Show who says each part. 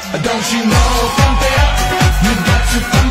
Speaker 1: Don't you know, pump it up, you got to pump